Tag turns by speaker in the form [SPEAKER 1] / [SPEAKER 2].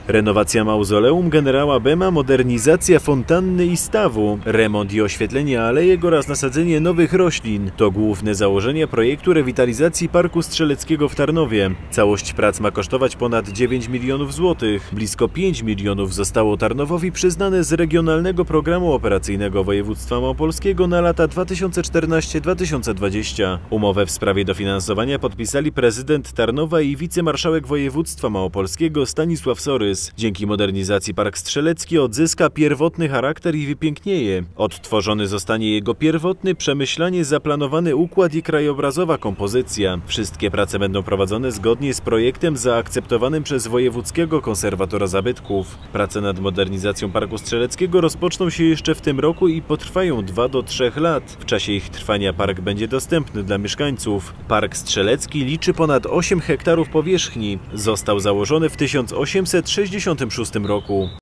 [SPEAKER 1] Renowacja mauzoleum generała Bema, modernizacja fontanny i stawu, remont i oświetlenie alejek oraz nasadzenie nowych roślin to główne założenia projektu rewitalizacji Parku Strzeleckiego w Tarnowie. Całość prac ma kosztować ponad 9 milionów złotych. Blisko 5 milionów zostało Tarnowowi przyznane z Regionalnego Programu Operacyjnego Województwa Małopolskiego na lata 2014-2020. Umowę w sprawie dofinansowania podpisali prezydent Tarnowa i wicemarszałek województwa małopolskiego Stanisław Sorys. Dzięki modernizacji Park Strzelecki odzyska pierwotny charakter i wypięknieje. Odtworzony zostanie jego pierwotny, przemyślanie zaplanowany układ i krajobrazowa kompozycja. Wszystkie prace będą prowadzone zgodnie z projektem zaakceptowanym przez Wojewódzkiego Konserwatora Zabytków. Prace nad modernizacją Parku Strzeleckiego rozpoczną się jeszcze w tym roku i potrwają 2 do 3 lat. W czasie ich trwania park będzie dostępny dla mieszkańców. Park Strzelecki liczy ponad 8 hektarów powierzchni. Został założony w 1866 roku.